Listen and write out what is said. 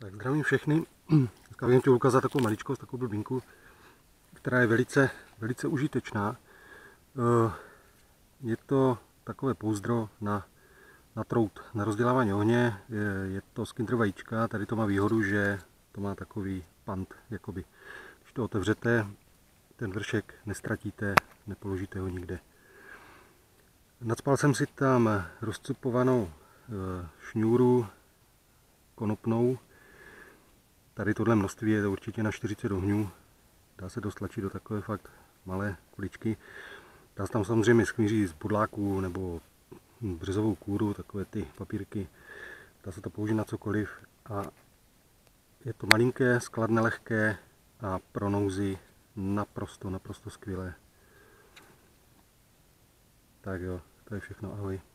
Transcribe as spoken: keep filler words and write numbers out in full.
Tak zdravím všechny. Dneska bych chtěl ukázat takovou maličkost, takovou blbinku, která je velice, velice užitečná. Je to takové pouzdro na, na trout, na rozdělávání ohně. Je, je to z kinder vajíčka. Tady to má výhodu, že to má takový pant, jakoby. Když to otevřete, ten vršek nestratíte, nepoložíte ho nikde. Nacpal jsem si tam rozcupovanou šňůru konopnou. Tady tohle množství je určitě na čtyřicet ohňů. Dá se to stlačit do takové fakt malé kuličky. Dá se tam samozřejmě skvíří z bodláků nebo březovou kůru, takové ty papírky. Dá se to použít na cokoliv. A je to malinké, skladné, lehké a pro nouzi naprosto, naprosto skvělé. Tak jo, to je všechno, ahoj.